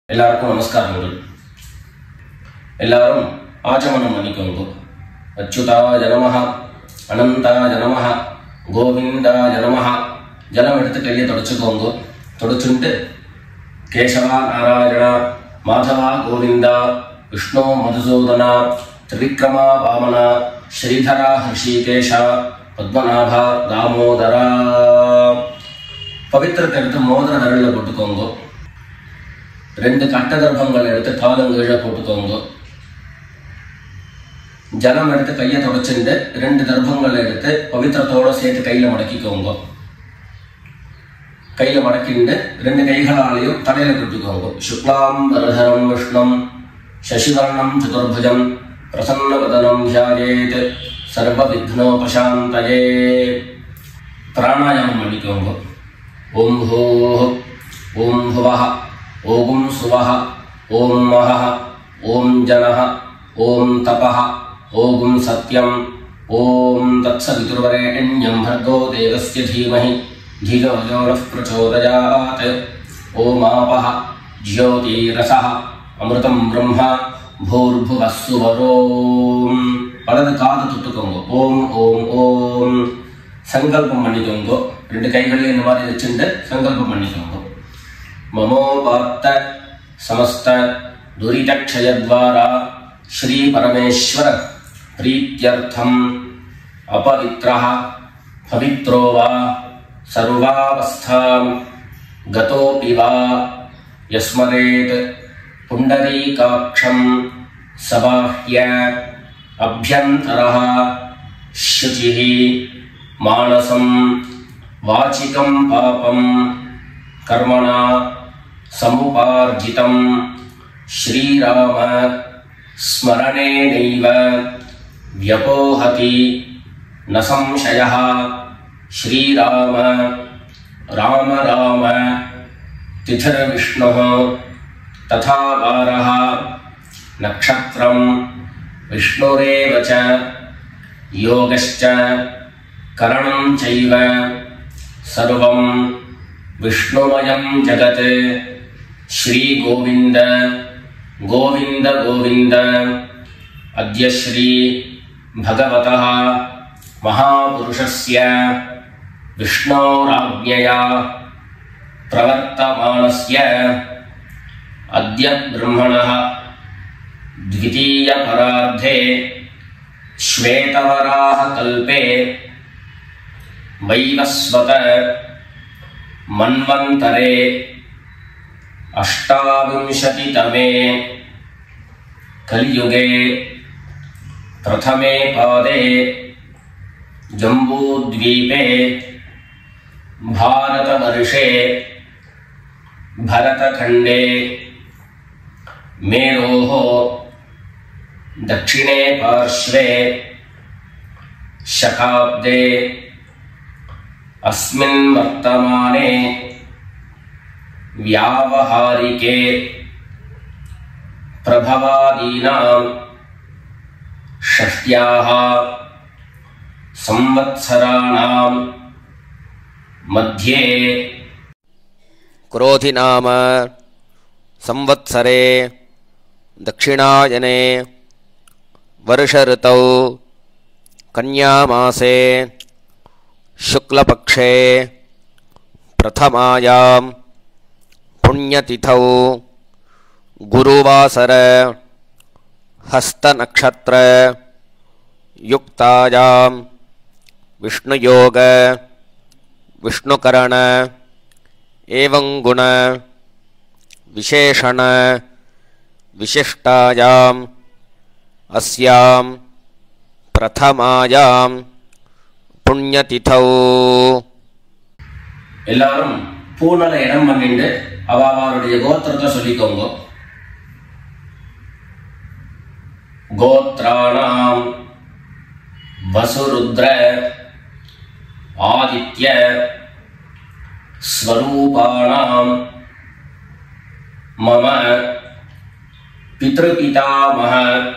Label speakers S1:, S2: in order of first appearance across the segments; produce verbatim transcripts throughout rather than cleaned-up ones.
S1: எல்லாருக்கும் நமஸ்காரங்கள். எல்லாரும் ஆச்சமனம் பண்ணிக்கோங்க. அச்சுதாய நமஹ, அனந்தாய நமஹ, கோவிந்தாய நமஹ. ஜலம் எடுத்து கையை தொடச்சுக்கோங்க. தொடச்சுட்டு கேசவா நாராயணா, மாதவா கோவிந்தா, விஷ்ணு மதுசூதனா, திரிவிக்ரமா வாமனா, ஸ்ரீதரா ஹிருஷிகேஷா, பத்மநாபா தாமோதரா. பவித்திரத்தை எடுத்து மோதிர விரலில் போட்டுக்கோங்க. ரெண்டு கட்ட கர்ப்பங்கள் எடுத்து காலங்கீழ போட்டுக்கோங்க. ஜலம் எடுத்து கையை தொடச்சுட்டு ரெண்டு கர்ப்பங்களை எடுத்து பவித்திரத்தோட சேர்த்து கையில மடக்கிக்கோங்க. கையில மடக்கிண்டு ரெண்டு கைகளாலையும் தலையில கொடுத்துக்கோங்க. சுக்லாம் வரதரம் விஷ்ணம் சசிவர்ணம் சதுர்புஜம் பிரசன்னவதனம் தியாயேத் சர்வ விக்னோபசாந்தயே. பிராணாயாமம் பண்ணிக்கோங்க. ஓம் ஹோஹ், ஓம் ஹுவஹ, ஓம் சுவஹ, ஓம் மஹஹ, ஓம் ஜனஹ, ஓம் தபஹ, ஓம் சத்யம், ஓம் தத்சவிதுர்வரேண்யம் भर्गो देवस्य धीमहि धियो यो नः प्रचोदयात्. ஓம் ஆபஹ ஜ்யோதிரஸஹ அமிர்தம் பிரம்ம பூர்புவः சுவரோம். வலது காது தொட்டுக்கோங்க. ஓம் ஓம் ஓம். சங்கல்பம் பண்ணிக்கோங்க. ரெண்டு கைகளையும் இந்த மாதிரி வச்சுட்டு சங்கல்பம் பண்ணிக்கோங்க. மமோபாத்த சமஸ்த துரிதக்ஷயத்வாரா ஸ்ரீ பரமேஸ்வர பிரீத்யர்த்தம் அபவித்ரஹ பவித்ரோ வா சர்வாவஸ்தாம் கதோபி வா யஸ்மரேத் புண்டரீகாக்ஷம் சபாஹ்ய அப்யந்தரஹ சுசிஹி மானசம் வாசிகம் பாபம் கர்மணா சமுபார்ஜிதம் ஸ்ரீராம ஸ்மரணேனைவ வ்யபோஹதி ந சம்சயः. ஸ்ரீராம ராம ராம திதிர்விஷ்ணுः ததா வாரः நக்ஷத்ரம் விஷ்ணுரேவ ச யோகஸ்ச கரணம் சைவ சர்வம் விஷ்ணுமயம் ஜகத். ஸ்ரீ கோவிந்த கோவிந்த கோவிந்த. அத்ய ஸ்ரீ பகவதः மகாபுருஷஸ்ய விஷ்ணோராஜ்ஞயா பிரவர்த்தமானஸ்ய அத்ய பிரம்மணः த்விதீய பரார்த்தே ஸ்வேதவராஹ கல்பே வைவஸ்வத மன்வந்தரே அஷ்டாவிம்சதிதமே கலியுகே பிரதமே பாதே ஜம்பூத்வீபே பாரதவர்ஷே பரதகண்டே மேரோः தட்சிணே பார்ஷ்வே சகாப்தே अस्मिन् वर्तमाने व्यावहारिके प्रभवादीनां षष्ट्याः संवत्सराणां मध्ये
S2: क्रोधि नाम संवत्सरे दक्षिणायने वर्षऋतौ कन्यामासे शुक्लपक्षे प्रथमायां पुण्यतिथौ गुरुवासर हस्तनक्षत्र युक्तायां विष्णुयोग विष्णुकरण एवं गुण विशेषण विशिष्टायां अस्यां प्रथमायां புண்ணியதிதௌ.
S1: எல்லாரும் பூனல இடம் பண்ணிட்டு அவருடைய கோத்திரத்தை சொல்லிக்கோங்க. கோத்ராணாம் வசுருத்ர ஆதித்ய ஸ்வரூபாணாம் மம பித்ருபிதாமஹ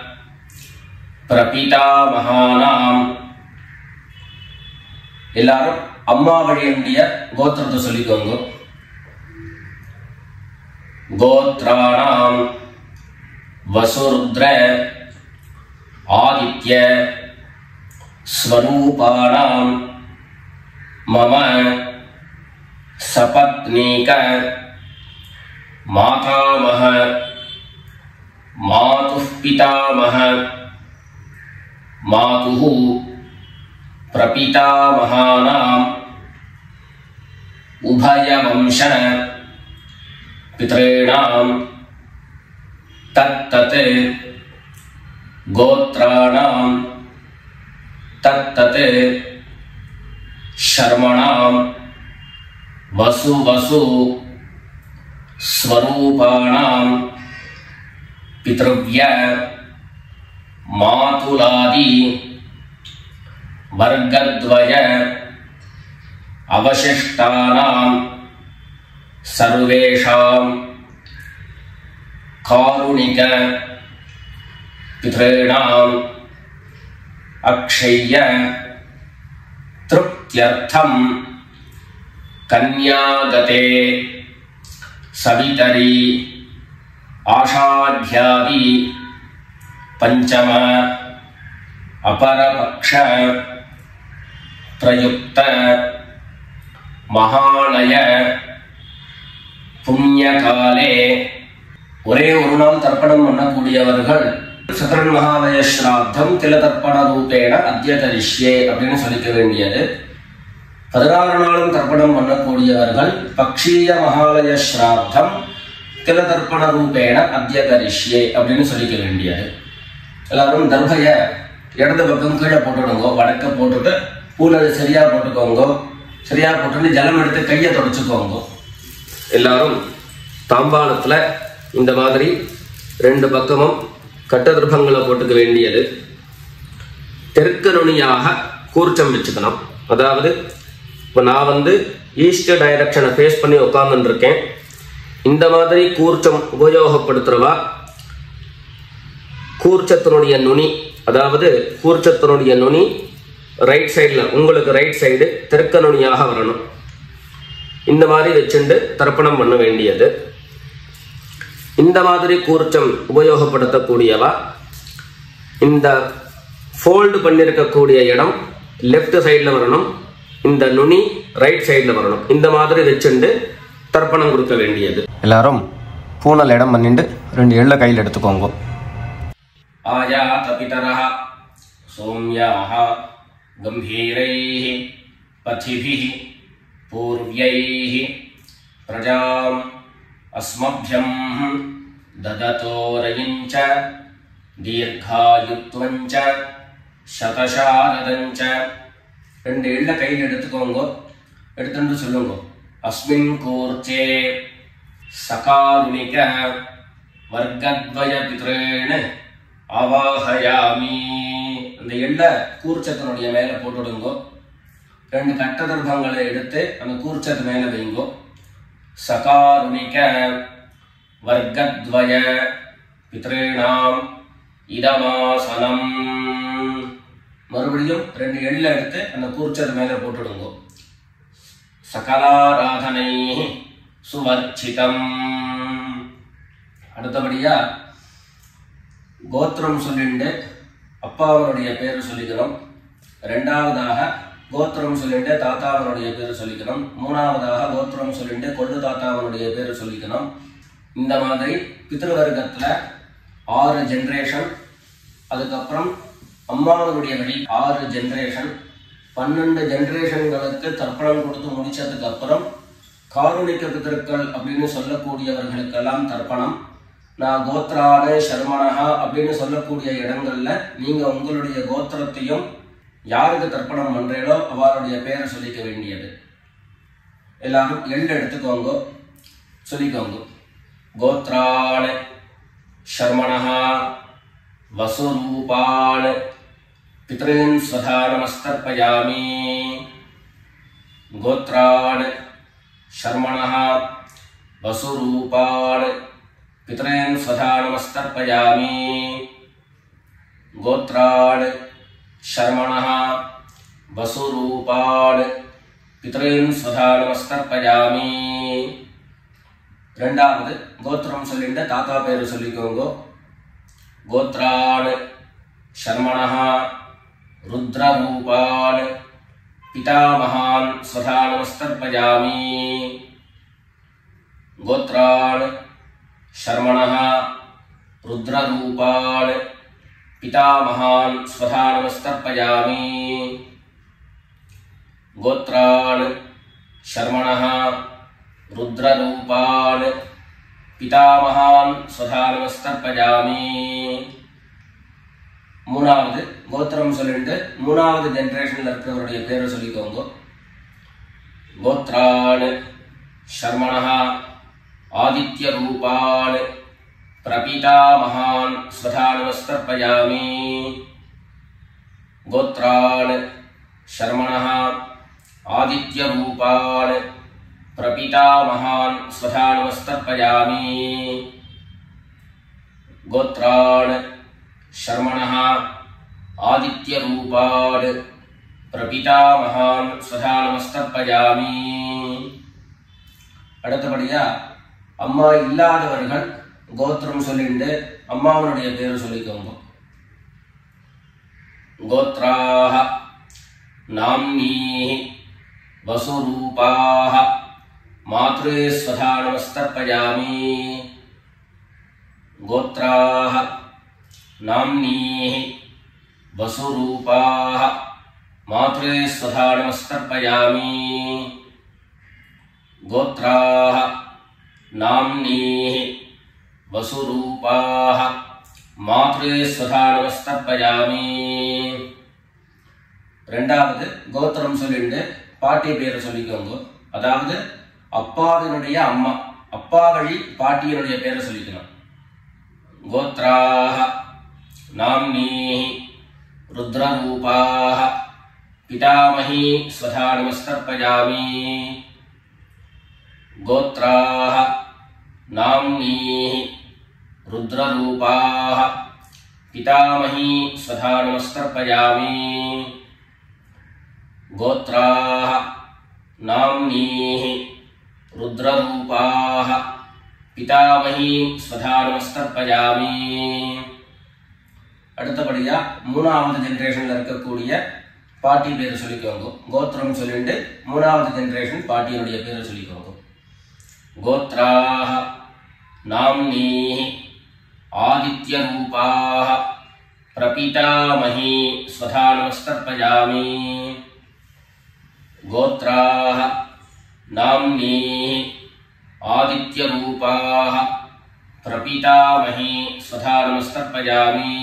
S1: பிரபிதாமஹானாம். எல்லாரும் அம்மா வழியுடைய கோத்திரத்தை சொல்லிக்கோங்க. गोत्राणां वसुरुद्र आदित्य स्वरूपाणां मम सपत्नीक मातामह मातुः पितामह मातुः प्रपितामहानाम् उभयवंश पितॄणां तत्तत् गोत्राणां तत्तत् शर्मणां वसु वसु स्वरूपाणां पितृव्य मातुलादि वर्गद्वय अवशिष्टानां सर्वेषां कारुणिक पितॄणाम् अक्षय्य तृप्त्यर्थं कन्यागते सवितरी आषाढ्यादि पंचम अपरपक्ष प्रयुक्त महालय पुण्यकाले ஒரே ஒரு நாள் தர்ப்பணம் பண்ணக்கூடியவர்கள் சக்கரன் மகாலய ஸ்ராத்தம் தில தர்ப்பண ரூபேண அத்ய கரிஷ்யே அப்படின்னு சொல்லிக்க வேண்டியது. பதினாறு நாளும் தர்ப்பணம் பண்ணக்கூடியவர்கள் பக்ஷீய மகாலய ஸ்ராத்தம் தில தர்ப்பண ரூபேண அத்ய கரிஷ்யே அப்படின்னு சொல்லிக்க வேண்டியது. எல்லாரும் தர்பைய இடது பக்கம் கீழே போட்டுடுங்க, வடக்க போட்டுட்டு பூனை சரியா போட்டுக்கோங்க. சரியா போட்டு ஜலம் எடுத்து கையை தொடச்சுக்கோங்க. எல்லாரும் தாம்பாளத்துல இந்த மாதிரி ரெண்டு பக்கமும் கட்ட திருப்பங்களை போட்டுக்க வேண்டியது. தெற்கு நுனியாக கூர்ச்சம் வச்சுக்கணும். அதாவது இப்போ நான் வந்து ஈஸ்ட் டைரக்ஷனை ஃபேஸ் பண்ணி உட்கார்ந்துட்டு இருக்கேன். இந்த மாதிரி கூர்ச்சம் உபயோகப்படுத்துறவா கூர்ச்சத்தினுடைய நுனி, அதாவது கூர்ச்சத்தினுடைய நுனி ரைட் சைடில், உங்களுக்கு ரைட் சைடு தெற்கு நுனியாக வரணும். இந்த மாதிரி வச்சுண்டு தர்ப்பணம் பண்ண வேண்டியது. இந்த மாதிரி கூர்ச்சம் உபயோகப்படுத்தக்கூடியவா இந்த ஃபோல்டு பண்ணியிருக்கக்கூடிய இடம் லெஃப்ட் சைடில் வரணும், இந்த நுனி ரைட் சைடில் வரணும். இந்த மாதிரி வச்சுண்டு தர்ப்பணம் கொடுக்க வேண்டியது. எல்லாரும் பூனல் இடம் பண்ணிட்டு ரெண்டு எள்ள கையில் எடுத்துக்கோங்க. ஆயா தபிதரஹ சோம்யாஹ கம்பீரைஹ பதிபிஹ பூர்வ்யைஹ பிரஜாம் அஸ்மப்யம் தததோரயஞ்ச தீர்காயுத்வஞ்ச சதசாரதஞ்ச. ரெண்டு எள்ள கையில் எடுத்துக்கோங்க. எடுத்துட்டு சொல்லுங்க, அஸ்மின் கூர்ச்சே சகாருணிக வர்க்கத்வய பித்ரேண அவாஹயாமி. அந்த எள்ள கூர்ச்சத்தினுடைய மேல போட்டுடுங்க. ரெண்டு கட்ட தர்ப்பங்களை எடுத்து அந்த கூர்ச்சத்து மேல வைங்கோ. சகாருணிக வர்க்கத்வய பித்ரேணாம் இதமாசனம். மறுபடியும் ரெண்டு எள்ள எடுத்து அந்த கூர்ச்சத்து மேல போட்டுடுங்க. சகலாராதனை சுவர்ச்சிதம். அடுத்தபடியா கோத்திரம் சொல்லிண்டு அப்பாவனுடைய பேர் சொல்லிக்கணும். ரெண்டாவதாக கோத்திரம் சொல்லிட்டு தாத்தாவனுடைய பேர் சொல்லிக்கணும். மூணாவதாக கோத்திரம் சொல்லிட்டு கொள்ளு தாத்தாவனுடைய பேர் சொல்லிக்கணும். இந்த மாதிரி பித்ருவர்க்கத்துல ஆறு ஜென்ரேஷன், அதுக்கப்புறம் அம்மாவனுடைய வழி ஆறு ஜென்ரேஷன், பன்னெண்டு ஜென்ரேஷன்களுக்கு தர்ப்பணம் கொடுத்து முடிச்சதுக்கு அப்புறம் காருணிக்க பிதர்கள் அப்படின்னு சொல்லக்கூடியவர்களுக்கெல்லாம் தர்ப்பணம். நான் கோத்ரான சர்மனஹா அப்படின்னு சொல்லக்கூடிய இடங்கள்ல நீங்க உங்களுடைய கோத்திரத்தையும் யாருக்கு தர்ப்பணம் பண்றீங்களோ அவருடைய பேரை சொல்லிக்க வேண்டியது. எல்லாரும் எள்ளு எடுத்துக்கோங்க, சொல்லிக்கோங்க. கோத்ரான சர்மனஹா வசுரூபான் பித்ரீன் ஸ்வதா நமஸ்தர்ப்பயாமி. கோத்ரான் शर्मणः वसुरूपान् पितॄन् स्वधा नमस्तर्पयामि। गोत्रान् शर्मणः वसुरूपान् पितॄन् स्वधा नमस्तर्पयामि। ரெண்டாவது கோத்திரம் சொல்லிட்டு தாத்தா பேரு சொல்லிக்கோங்க. கோத்ரான் சர்மணஹ ருத்ரரூபான் பிதாமகான் ஸ்வதா நமஸ்தர்ப்பயாமி. கோத்ரான் சர்மணஹ ருத்ரரூபான் பிதாமகான் ஸ்வதா நமஸ்தர்ப்பயாமி. கோத்ரான் சர்மணஹ ருத்ரரூபான் பிதாமகான் ஸ்வதா நமஸ்தர்ப்பயாமி. மூணாவது கோத்திரம் சொல்லிட்டு மூணாவது ஜெனரேஷன்ல இருக்கிறவருடைய பேரை சொல்லிக்கோங்க. கோத்ரான் சர்மணஹ ஆதித்ய ரூபான் பிரபிதாமகான் ஸ்வதா நமஸ்தர்ப்பயாமி. கோத்ரான் சர்மணஹ ஆதித்ய ரூபான் பிரபிதாமகான் ஸ்வதா நமஸ்தர்ப்பயாமி. கோத்ரான் சர்மணஹ ஆதித்ய ரூபான் பிரபிதாமகான் ஸ்வதா நமஸ்தர்ப்பயாமி. அடுத்தபடியா அம்மா இல்லாதவர்கள் கோத்திரம் சொல்லிட்டு அம்மாவனுடைய பேரு சொல்லிக்கோங்க. கோத்ராஹ நாம்னீஹி வசுரூபாஹ மாத்ரே ஸ்வதா நமஸ்தர்ப்பயாமி. கோத்ராஹ நாம்னீஹி வசுரூபாஹ மாத்ரே ஸ்வதா நமஸ்தர்ப்பயாமி. கோத்ராஹ நாம்னீஹி வசுரூபாஹ மாத்ரே ஸ்வதா நமஸ்தர்ப்பயாமி. ரெண்டாவது கோத்திரம் சொல்லிட்டு பாட்டி பேரை சொல்லிக்கோங்க. அதாவது அப்பாவினுடைய அம்மா, அப்பா வழி பாட்டியினுடைய பேரை சொல்லிக்கணும். கோத்ராஹ நாம்னீஹி ருத்ரரூபாஹ பிதாமஹி ஸ்வதா நமஸ்தர்ப்பயாமி. கோத்ராஹ நாம்னீஹி ருத்ரரூபாஹ பிதாமஹி ஸ்வதா நமஸ்தர்ப்பயாமி. கோத்ராஹ நாம்னீஹி ருத்ரரூபாஹ பிதாமஹி ஸ்வதா நமஸ்தர்ப்பயாமி. அடுத்தபடியா மூணாவது ஜெனரேஷன்ல இருக்கக்கூடிய பாட்டி பேரை சொல்லிக்கோங்க. கோத்திரம் சொல்லிட்டு மூணாவது ஜெனரேஷன் பாட்டியினுடைய பேரை சொல்லிக்கோங்க. கோத்ராஹ நாம்னீஹி ஆதித்ய ரூபாஹ பிரபிதாமஹி ஸ்வதா நமஸ்தர்ப்பயாமி. கோத்ராஹ நாம்னீஹி ஆதித்ய ரூபாஹ பிரபிதாமஹி ஸ்வதா நமஸ்தர்ப்பயாமி.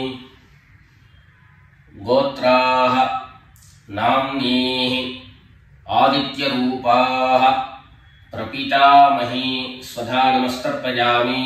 S1: கோத்ராஹ நாம்னீஹி ஆதித்ய ரூபாஹ பிரபிதாமஹி ஸ்வதா நமஸ்தர்ப்பயாமி.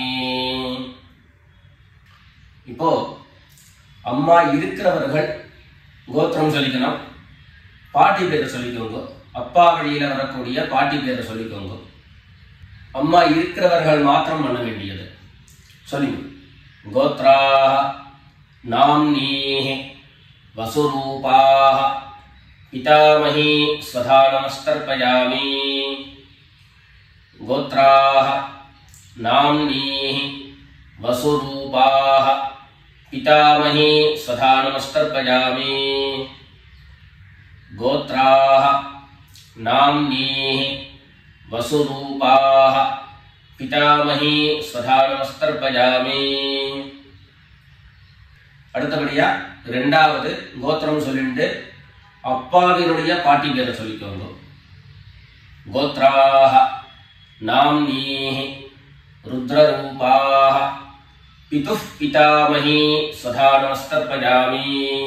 S1: இப்போ அம்மா இருக்கிறவர்கள் கோத்திரம் சொல்லிக்கணும், பாட்டி பேரை சொல்லிக்கோங்க. அப்பா வழியில வரக்கூடிய பாட்டி பேரை சொல்லிக்கோங்க. அம்மா இருக்கிறவர்கள் மாத்திரம் பண்ண வேண்டியது சொல்லுங்க. கோத்ராஹ நாம்னீஹி வசுரூபாஹ பிதாமஹி ஸ்வதா நமஸ்தர்ப்பயாமி. கோத்ராஹ நாம்னீஹி வசுரூபாஹ பிதாமஹி ஸ்வதா நமஸ்தர்ப்பயாமி. கோத்ராஹ நாம்னீஹி வசுரூபாஹ பிதாமஹி ஸ்வதா நமஸ்தர்ப்பயாமி. அடுத்தபடியா இரண்டாவது கோத்திரம் சொல்லிட்டு அப்பாவினுடைய பாட்டி பேரை சொல்லிக்கோங்க. கோத்ராஹ நாம்னீஹி ருத்ரரூபாஹ பிதுः பிதாமஹி ஸ்வதா நமஸ்தர்ப்பயாமி.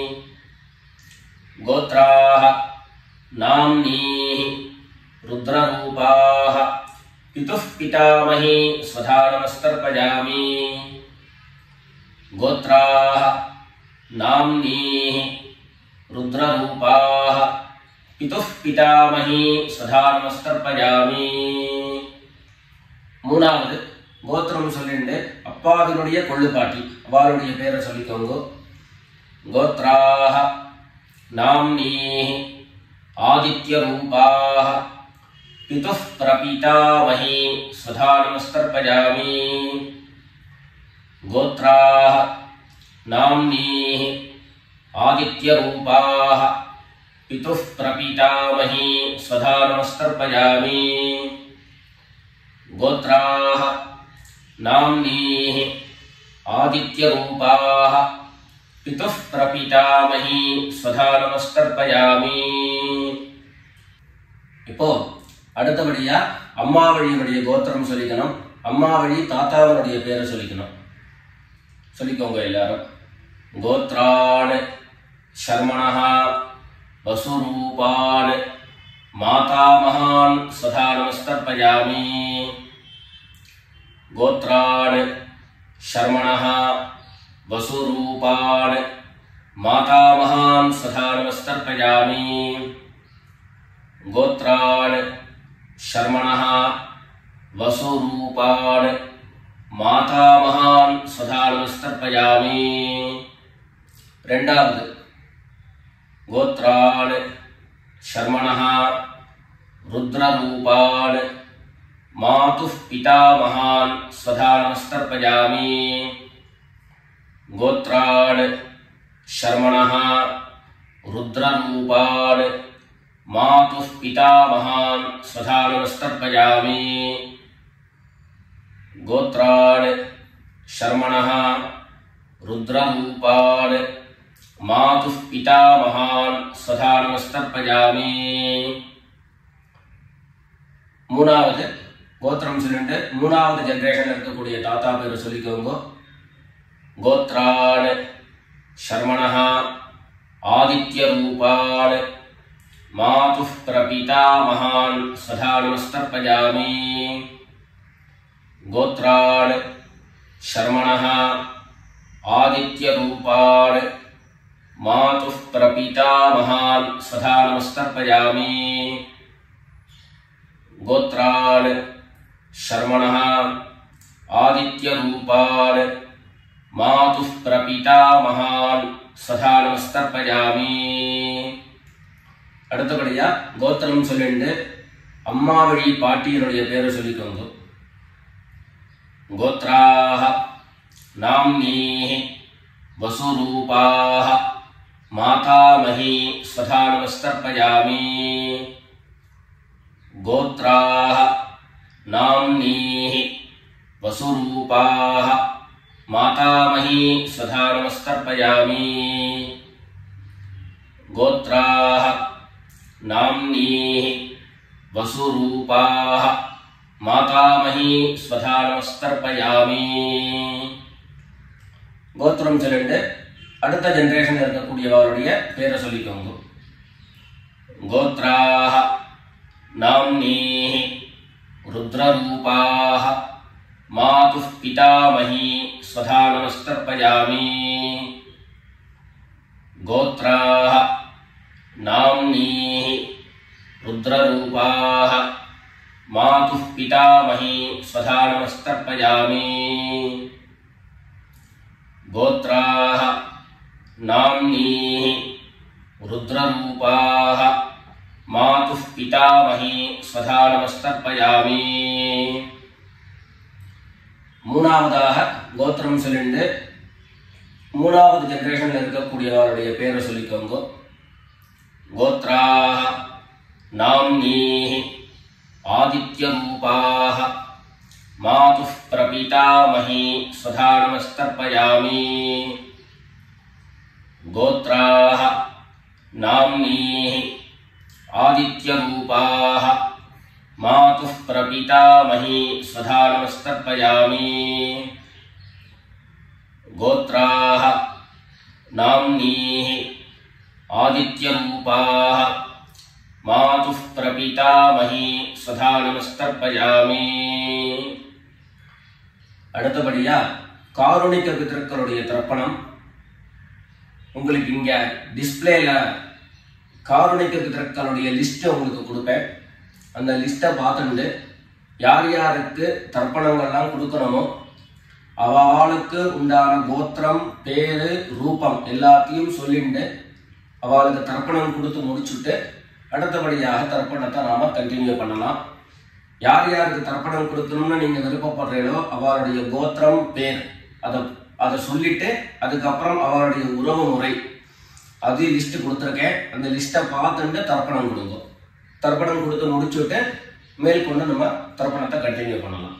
S1: கோத்ராஹ நாம்னீஹி ருத்ரரூபாஹ பிதுः பிதாமஹி ஸ்வதா நமஸ்தர்ப்பயாமி. கோத்ராஹ நாம்னீஹி ருத்ரரூபாஹ பிதுः பிதாமஹி ஸ்வதா நமஸ்தர்ப்பயாமி. மூணாவது கோத்திரம் சொல்லிட்டு அப்பாவினுடைய கொள்ளுப்பாட்டி அவளுடைய பேரை சொல்லிக்கோங்க. கோத்ராஹ நாம்னீஹி ஆதித்ய ரூபாஹ पितुः प्रपीतामही स्वधानमस्तर्पयामि गोत्राः नाम्नीः आदित्यरूपाः पितुः प्रपीतामही स्वधानमस्तर्पयामि गोत्राः नाम्नीः आदित्यरूपाः पितुः प्रपीतामही स्वधानमस्तर्पयामि இப்போ அடுத்தபடியா அம்மா வழியினுடைய கோத்திரம் சொல்லிக்கணும். அம்மா வழி தாத்தாவனுடைய பேரை சொல்லிக்கணும். சொல்லிக்கோங்க எல்லாரும். கோத்ரான் சர்மணஹ வசுரூபான் மாதாமகான் स्वधानमस्तर्पयामि गोत्रान् शर्मणः वसुरूपान् मातामहान् स्वधानमस्तर्पयामि गोत्रान् शर्मणः वसुरूपान् मातामहान् स्वधानमस्तर्पयामि ரெண்டாவது गोत्रान् शर्मणः रुद्ररूपान् मातुः पितामहान् स्वधानमस्तर्पयामि गोत्रान् शर्मणः रुद्ररूपान् मातुः पितामहान् स्वधानमस्तर्पयामि गोत्रान् शर्मणः रुद्ररूपान् मातुः पितामहान् स्वधानमस्तर्पयामि மூணாவது கோத்திரம் சொல்லிட்டு மூணாவது ஜெனரேஷன்ல இருக்கக்கூடிய தாத்தா பேரை சொல்லிக்கோங்க. கோத்ரான் शर्मणः आदित्यरूपान् मातुः प्रपीतामहान् स्वधानमस्तर्पयामि गोत्रान् शर्मणः आदित्यरूपान् मातुः प्रपीतामहान् स्वधानमस्तर्पयामि गोत्रान् शर्मणः आदित्यरूपान् मातुः प्रपीतामहान् स्वधानमस्तर्पयामि அடுத்தபடியா கோத்திரம் சொல்லிட்டு அம்மா வழி பாட்டியருடைய பேரை சொல்லிக்கோங்க. கோத்ராஹ நாம்னீஹ வசுரூபாஹ மாதாமஹி स्वधानमस्तर्पयामि गोत्राः नाम्नीः वसुरूपाः मातामही स्वधानमस्तर्पयामि गोत्राः नाम्नीः वसुरूपाः मातामही स्वधानमस्तर्पयामि கோத்திரம் சொல்லிட்டு அடுத்த ஜெனரேஷன்ல இருக்கக்கூடியவருடைய பேரை சொல்லிக்கோங்க. கோத்ராஹ नाम्नीः रुद्ररूपाः मातुः पितामही स्वधानमस्तर्पयामि गोत्राः नाम्नीः रुद्ररूपाः मातुः पितामही स्वधानमस्तर्पयामि गोत्राः नाम्नीः रुद्ररूपाः मातुः पितामही स्वधानमस्तर्पयामि மூணாவதாக கோத்திரம் சொல்லிட்டு மூணாவது ஜெனரேஷன்ல இருக்கக்கூடியவருடைய பேரை சொல்லிக்கோங்க. கோத்ராஹ நாம்னீஹ ஆதித்யரூபாஹ மாதுः பிரபீதாமஹி स्वधानमस्तर्पयामि गोत्राः नाम्नीः आदित्यरूपाः मातुः प्रपीतामही स्वधानमस्तर्पयामि गोत्राः नाम्नीः आदित्यरूपाः मातुः प्रपीतामही स्वधानमस्तर्पयामि அடுத்தபடியா காருணிக பிதர்களுடைய தர்ப்பணம் உங்களுக்கு இங்க டிஸ்ப்ளேல காருணிக பிதர்களுடைய லிஸ்ட் உங்களுக்கு கொடுப்பேன். அந்த லிஸ்ட்டை பார்த்துட்டு யார் யாருக்கு தர்ப்பணங்கள்லாம் கொடுக்கணுமோ அவளுக்கு உண்டான கோத்திரம் பேரு ரூபம் எல்லாத்தையும் சொல்லிட்டு அவளுக்கு தர்ப்பணம் கொடுத்து முடிச்சுட்டு அடுத்தபடியாக தர்ப்பணத்தை நாம கண்டினியூ பண்ணலாம். யார் யாருக்கு தர்ப்பணம் கொடுக்கணும்னு நீங்க விருப்பப்படுறீங்களோ அவருடைய கோத்திரம் பேர் அதை அதை சொல்லிட்டு அதுக்கப்புறம் அவருடைய உறவு முறை அது லிஸ்ட் கொடுத்துருக்கேன். அந்த லிஸ்ட்டை பார்த்துட்டு தர்ப்பணம் கொடுங்க. தர்ப்பணம் கொடுத்து முடிச்சுட்டு மேற்கொண்டு நம்ம தர்ப்பணத்தை கண்டினியூ பண்ணலாம்.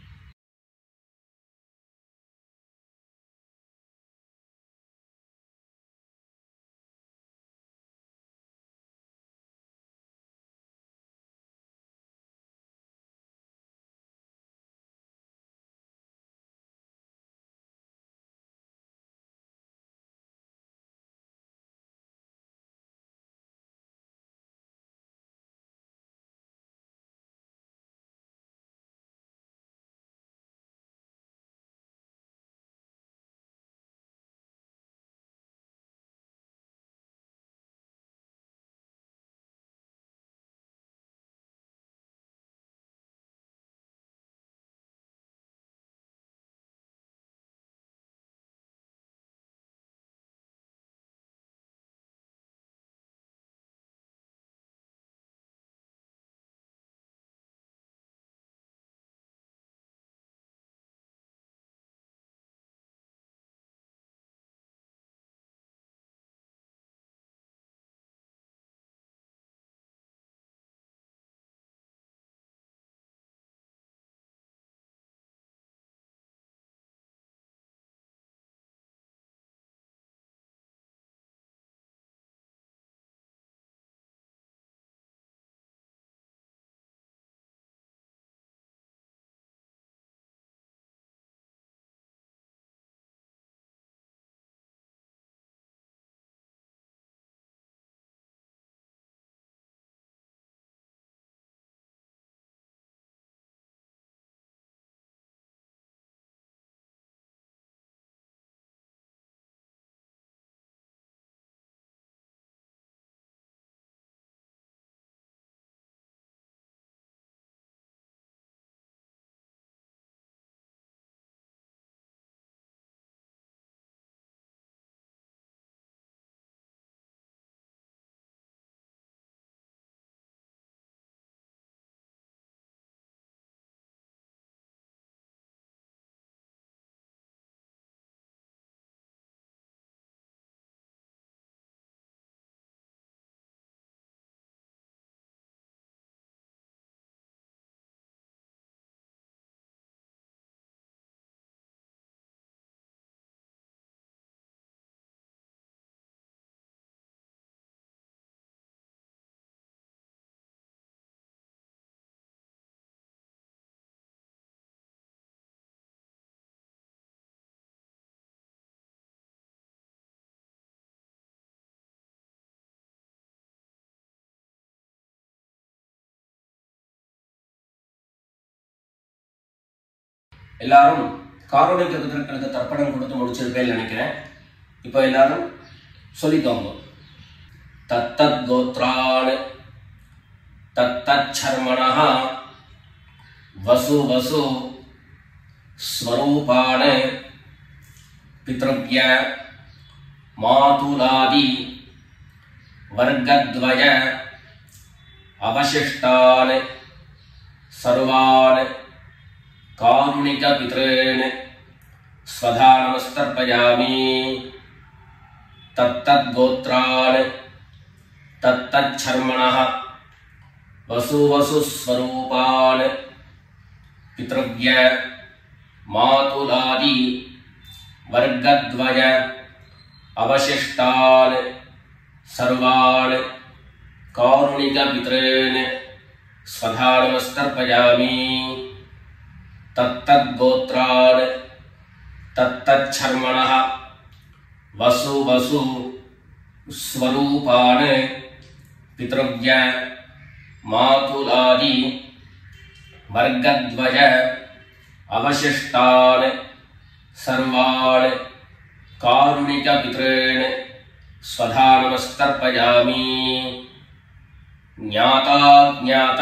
S1: எல்லாரும் காரணிக பிதர்களுக்கு தர்ப்பணம் கொடுத்து முடிச்சிருப்பேன்னு நினைக்கிறேன். இப்போ எல்லாரும் சொல்லிக்கோங்க. தத்தத் கோத்ரான் தத்தத் சர்மணஹ வசு வசு ஸ்வரூபான் பித்ருவ்ய மாதுலாதி வர்க்கத்வய அவசிஷ்டான் சர்வான் காருணிக பித்ரேன் ஸ்வதா நமஸ்தர்ப்பயாமி. தத்தத் கோத்ரான் தத்தத் சர்மணஹ வசு வசு ஸ்வரூபான் பித்ருவ்ய மாதுலாதி வர்க்கத்வய அவசிஷ்டான் சர்வான் காருணிக பித்ரேன் ஸ்வதா நமஸ்தர்ப்பயாமி. தத்தத் கோத்ரான் தத்தத் சர்மணஹ வசு வசு ஸ்வரூபான் பித்ருவ்ய மாதுலாதி வர்க்கத்வய அவசிஷ்டான் சர்வான் காருணிக பித்ரேன் ஸ்வதா நமஸ்தர்ப்பயாமி. ஞாதா ஞாத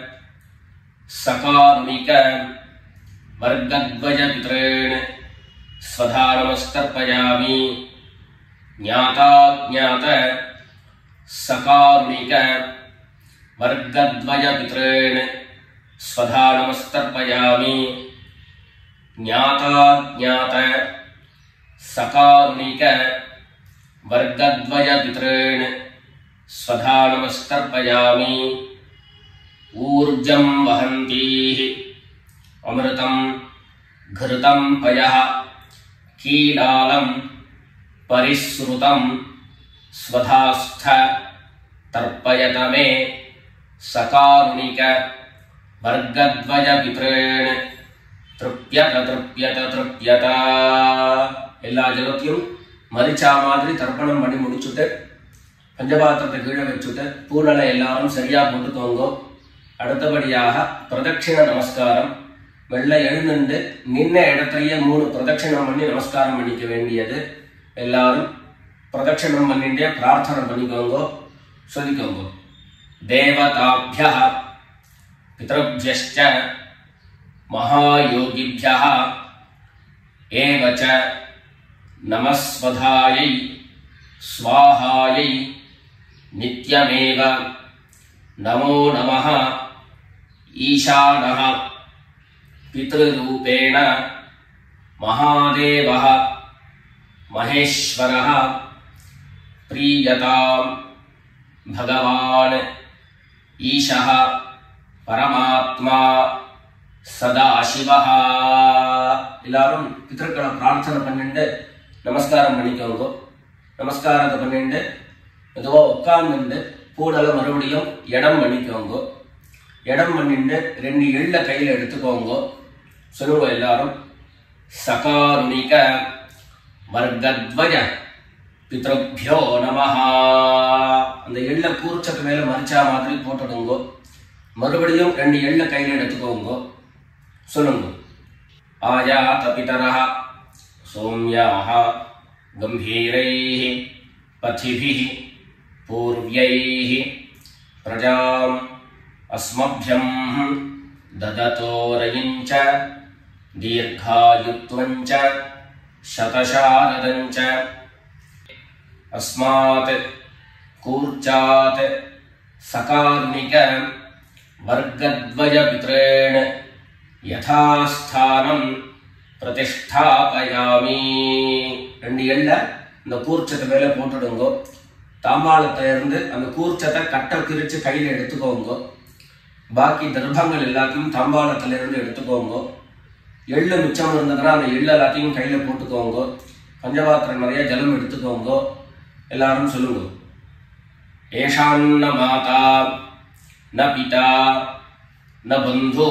S1: சகாருணிக வர்க்கத்வய பித்ரேன் ஸ்வதா நமஸ்தர்ப்பயாமி. ஞாதா ஞாத சகாருணிக வர்க்கத்வய பித்ரேன் स्वधा नमस्तर्पयामि ज्ञाता ज्ञात सकारुणिक वर्गद्वय पितॄन् स्वधा नमस्तर्पयामि ऊर्जं वहन्तीः अमृतं घृतं पयः कीलालं परिसृतं स्वधास्थ तर्पयत मे सकारुणिक वर्गद्वय पितॄन् तृप्यत तृप्यत तृप्यत எல்லா ஜலத்தையும் மரிச்சா மாதிரி தர்ப்பணம் பண்ணி முடிச்சுட்டு பஞ்சபாத்திரத்தை கீழே வச்சுட்டு பூனலை எல்லாரும் சரியா போட்டுக்கோங்க. அடுத்தபடியாக பிரதட்சிண நமஸ்காரம். வெள்ளை எழுந்துண்டு நின்ன இடத்தையே மூணு பிரதட்சிணம் பண்ணி நமஸ்காரம் பண்ணிக்க வேண்டியது. எல்லாரும் பிரதட்சிணம் பண்ணிட்டே பிரார்த்தனை பண்ணிக்கோங்க, சொல்லிக்கோங்க. தேவதாப்யः பித்ருभ्यश्च महायोगिभ्यः एव च नमस्वधायै स्वाहायै नित्यमेव नमो नमः ईशानः पितृरूपेण महादेवः महेश्वरः प्रीयतां भगवान् ईशः परमात्मा सदाशिवः. எல்லாரும் பித்ருக்களை பிரார்த்தனை பண்ணிட்டு நமஸ்காரம் பண்ணிக்கோங்க. நமஸ்காரத்தை பண்ணிட்டு மெதுவா உட்கார்ந்து பூனலை மறுபடியும் இடம் பண்ணிக்கோங்க. இடம் பண்ணிட்டு ரெண்டு எள்ள கையில எடுத்துக்கோங்க. சொல்லுங்க எல்லாரும். சகாருணிக வர்கத்வய பித்ருभ्यो நமஹ. அந்த எள்ள கூர்ச்சத்து மேல மரிச்சா மாதிரி போட்டுடுங்க. மறுபடியும் ரெண்டு எள்ள கையில எடுத்துக்கோங்க. சொல்லுங்க. ஆயாத பிதரஹ சௌம்யாஹ கம்பீரைஹ பதிபிஹ பூர்வ்யைஹ பிரஜாம் அஸ்மभ्यம் தததோரயஞ்ச தீர்காயுத்வஞ்ச சதசாரதஞ்ச अस्मात् कूर्चात् सकारुणिक वर्गद्वय पितॄन् यथास्थानं प्रतिष्ठापयामि. ரெண்டு எள்ள இந்த கூர்ச்சத்தை மேல போட்டுடுங்க. தாம்பாளத்தை இருந்து அந்த கூர்ச்சத்தை கட்ட பிரிச்சு கையில எடுத்துக்கோங்க. பாக்கி தர்ப்பங்கள் எல்லாத்தையும் தாம்பாளத்துல இருந்து எடுத்துக்கோங்க. எள்ளு மிச்சம் இருந்ததுன்னா அந்த எள்ளு எல்லாத்தையும் கையில போட்டுக்கோங்க. பஞ்சபாத்திரம் நிறைய ஜலம் எடுத்துக்கோங்க. எல்லாரும் சொல்லுங்க. ஏஷான்ன மாதா ந பிதா ந பந்து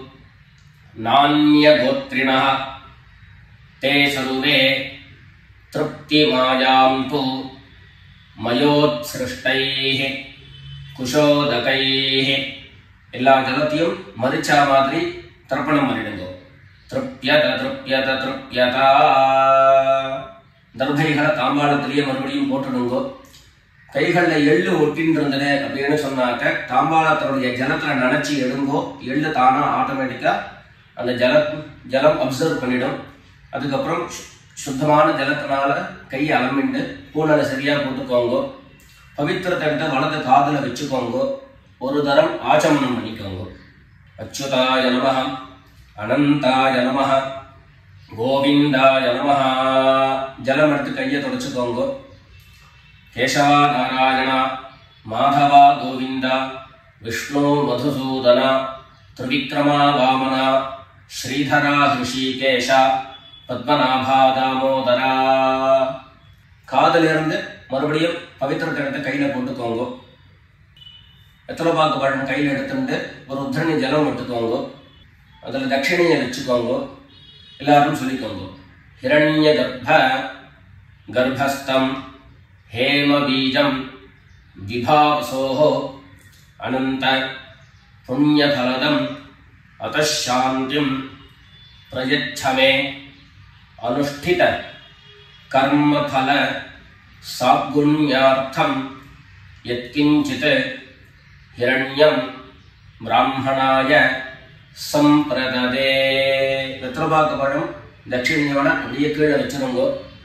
S1: நான்ய கோத்ரிணः தே சர்வே திருப்திமாயாந்து மயோத்ஸ்ருஷ்டைः குஷோதகைः. எல்லா ஜலத்தையும் மரிச்சா மாதிரி தர்ப்பணம் பண்ணிடுங்க. திருப்யத திருப்யத திருப்யதா. தர்பைகளை தாம்பாளத்திலேயே மறுபடியும் போட்டுடுங்க. கைகளில் எள்ளு ஒட்டின்னு இருந்தது அப்படின்னு சொன்னாக்க தாம்பாளத்தினுடைய ஜலத்துல நினைச்சு எடுங்கோ. எள்ளு தானா ஆட்டோமேட்டிக்கா அந்த ஜல ஜலம் அப்சர்வ் பண்ணிடும். அதுக்கப்புறம் சுத்தமான ஜலத்தினால கையை அலம்பிண்டு பூனலை சரியா போட்டுக்கோங்க. பவித்திரத்தை எடுத்து வலது காதுல வச்சுக்கோங்க. ஒரு தரம் ஆச்சமனம் பண்ணிக்கோங்க. அச்சுதாய நமஹ அனந்தாய நமஹ கோவிந்தாய நமஹ. ஜலம் எடுத்து கையை தொடச்சுக்கோங்க. கேசவா நாராயண மாதவா கோவிந்த விஷ்ணு மதுசூதன திரிவிக்ரமா வாமன ஸ்ரீதரா ஹிருஷிகேஷ பத்மநாபா தாமோதரா. காதல இருந்து மறுபடியும் பவித்திரத்தை எடுத்து கையில போட்டுக்கோங்க. எத்தலோபாக்கு பழம் கையில எடுத்துட்டு ஒரு உத்தரணி ஜலம் எடுத்துக்கோங்க. அதுல தட்சிணையை வச்சுக்கோங்க. எல்லாரும் சொல்லிக்கோங்க. ஹிரண்ய கர்ப்ப கர்ப்பஸ்தம் हेम बीजं विभावसोः अनंत पुण्यफलदं अतः शांतिं प्रयच्छ मे अनुष्ठित कर्मफल सागुण्यार्थं यत्किंचित् हिरण्यं ब्राह्मणाय संप्रददे. வெத்தலபாக்கப்பழம் தட்சிணையோட அப்படியே கீழே வச்சிருங்க.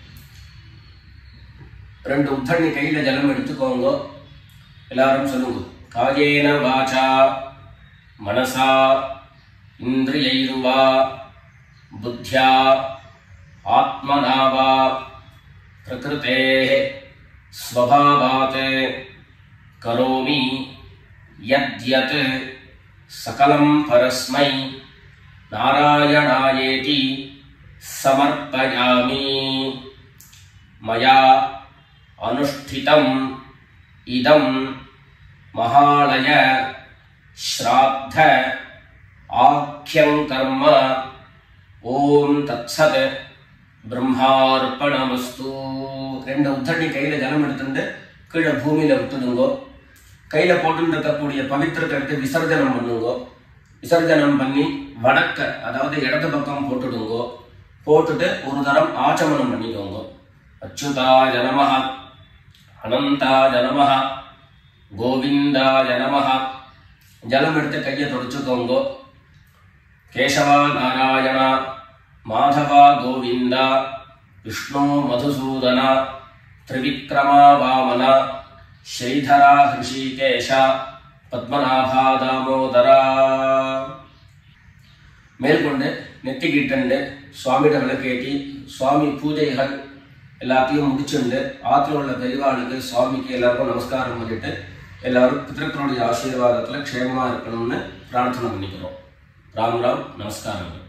S1: ரெண்டு உத்தரணி கையில ஜலம் எடுத்துக்கோங்க. எல்லாரும் சொல்லுங்க. காயேன வாசா மனசா இந்திரியைர்வா புத்யா ஆத்மனா வா பிரகிருதேஹ ஸ்வபாவாத் கரோமி யத்யத் சகலம் பரஸ்மை நாராயணாயேதி சமர்ப்பயாமி. மயா அனுஷ்டிதம் இதம் மகாலய ஸ்ராத்த ஆக்யம் கர்ம. ஓம் தத்சத் பிரம்மார்ப்பணமஸ்து. ரெண்டு உத்தரணி கையில ஜலம் எடுத்துட்டு கீழே பூமியில விட்டுடுங்கோ. கையில போட்டு இருக்கக்கூடிய பவித்திரத்தை எடுத்து விசர்ஜனம் பண்ணுங்கோ. விசர்ஜனம் பண்ணி வடக்க அதாவது இடது பக்கம் போட்டுடுங்கோ. போட்டுட்டு ஒரு தரம் ஆச்சமனம் பண்ணிக்கோங்க. அச்சுதாய நமஹ, அனந்தாய நமஹ, கோவிந்தாய நமஹ. ஜலம் எடுத்து கையை தொடச்சுக்கோங்க. கேசவா நாராயண, மாதவா கோவிந்தா, விஷ்ணு மதுசூதன, திரிவிக்ரமா வாமன, ஸ்ரீதரா ஹிருஷிகேஷ, பத்மநாபா தாமோதரா. மேற்கொண்டு நெத்திக்கிட்டு சுவாமியிட விளக்கேற்றி சுவாமி பூஜைகள் எல்லாத்தையும் முடிச்சுண்டு ஆற்றுல உள்ள பெரியவாளுக்கு சுவாமிக்கு எல்லாருக்கும் நமஸ்காரம் பண்ணிட்டு எல்லாரும் பிதர்களுடைய ஆசீர்வாதத்தில் க்ஷேமமாக இருக்கணும்னு பிரார்த்தனை பண்ணிக்கிறோம். ராம் ராம், நமஸ்காரங்கள்.